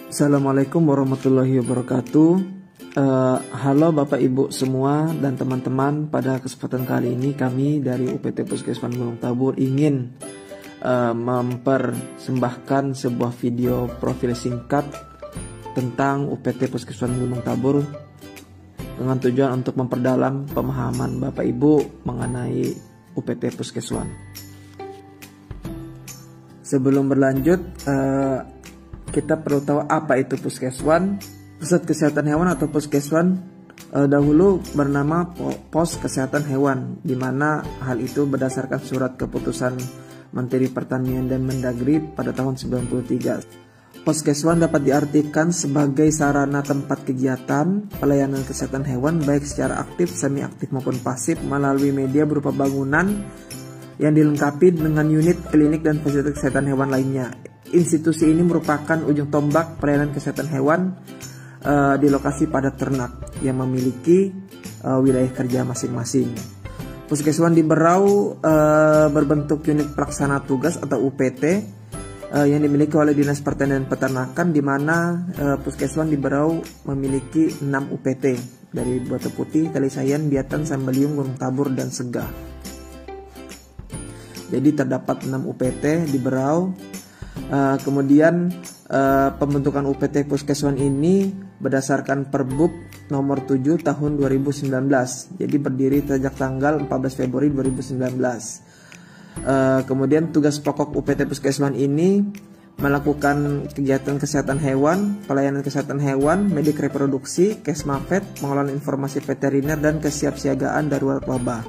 Assalamualaikum warahmatullahi wabarakatuh. Halo Bapak Ibu semua dan teman-teman. Pada kesempatan kali ini kami dari UPT Puskeswan Gunung Tabur ingin mempersembahkan sebuah video profil singkat tentang UPT Puskeswan Gunung Tabur dengan tujuan untuk memperdalam pemahaman Bapak Ibu mengenai UPT Puskeswan. Sebelum berlanjut, kita perlu tahu apa itu Puskeswan. Pusat Kesehatan Hewan atau Puskeswan dahulu bernama Pos Kesehatan Hewan, di mana hal itu berdasarkan surat keputusan Menteri Pertanian dan Mendagri pada tahun 1993. Puskeswan dapat diartikan sebagai sarana tempat kegiatan pelayanan kesehatan hewan baik secara aktif, semi aktif maupun pasif melalui media berupa bangunan yang dilengkapi dengan unit klinik dan fasilitas kesehatan hewan lainnya. Institusi ini merupakan ujung tombak pelayanan kesehatan hewan di lokasi padat ternak yang memiliki wilayah kerja masing-masing. Puskeswan di Berau berbentuk unit pelaksana tugas atau UPT yang dimiliki oleh Dinas Pertanian dan Peternakan, di mana Puskeswan di Berau memiliki 6 UPT dari Batu Putih, Kalisayan, Biatan, Sambaliung, Gunung Tabur, dan Segah. Jadi terdapat 6 UPT di Berau. Kemudian pembentukan UPT Puskeswan ini berdasarkan Perbub nomor 7 tahun 2019. Jadi berdiri sejak tanggal 14 Februari 2019. Kemudian tugas pokok UPT Puskeswan ini melakukan kegiatan kesehatan hewan, pelayanan kesehatan hewan, medik reproduksi, kesmafet, pengelolaan informasi veteriner, dan kesiapsiagaan darurat wabah.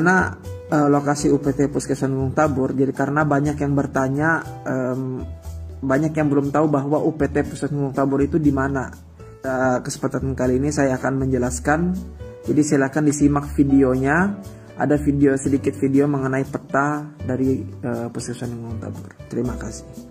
mana lokasi UPT Puskesmas Gunung Tabur. Jadi karena banyak yang bertanya, banyak yang belum tahu bahwa UPT Puskesmas Gunung Tabur itu di mana. Kesempatan kali ini saya akan menjelaskan. Jadi silakan disimak videonya. Ada sedikit video mengenai peta dari Puskesmas Gunung Tabur. Terima kasih.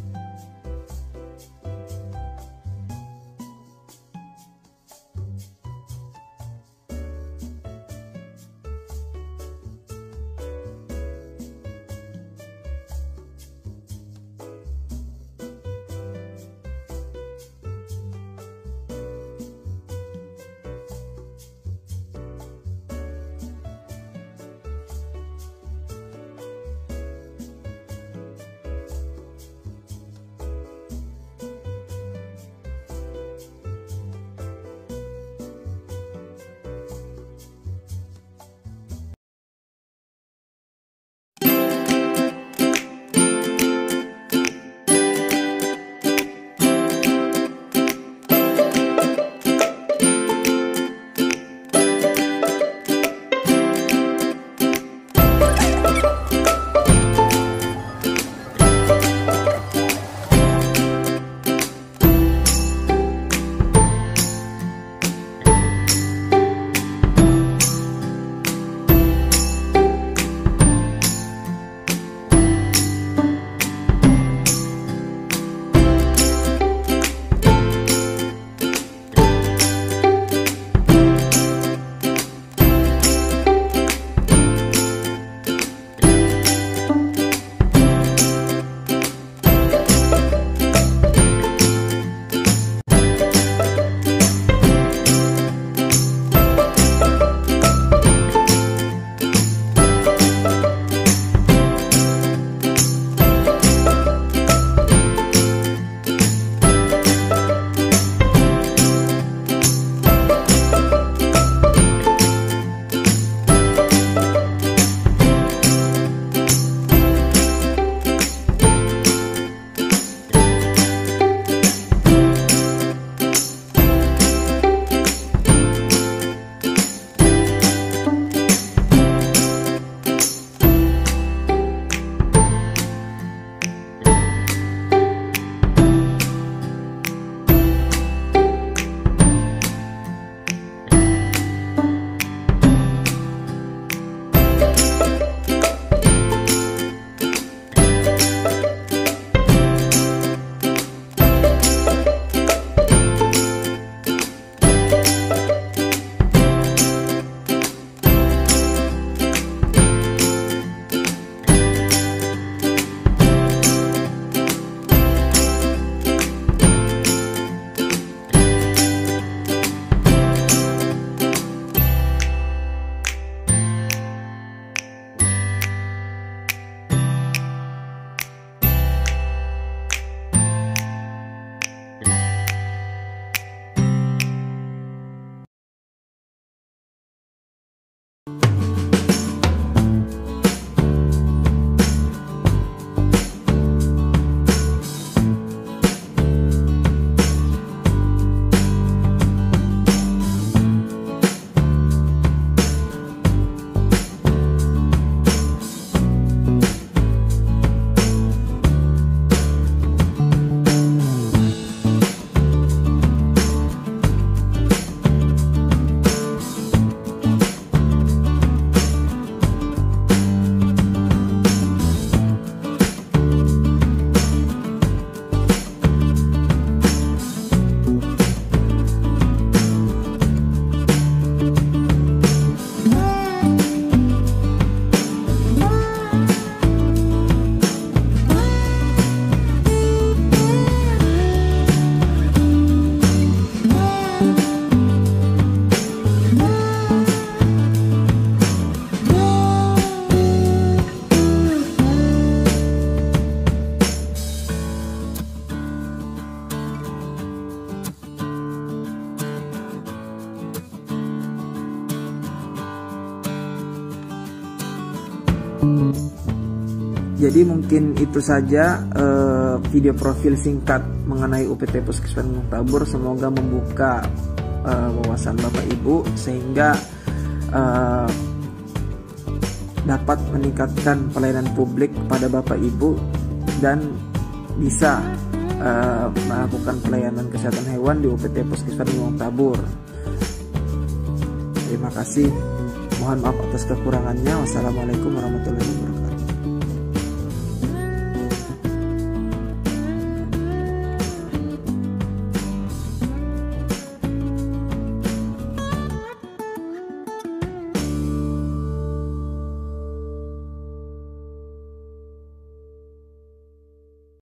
Jadi mungkin itu saja video profil singkat mengenai UPT Puskesmas Gunung Tabur. Semoga membuka wawasan Bapak Ibu sehingga dapat meningkatkan pelayanan publik kepada Bapak Ibu dan bisa melakukan pelayanan kesehatan hewan di UPT Puskesmas Gunung Tabur. Terima kasih. Mohon maaf atas kekurangannya. Wassalamualaikum warahmatullahi wabarakatuh.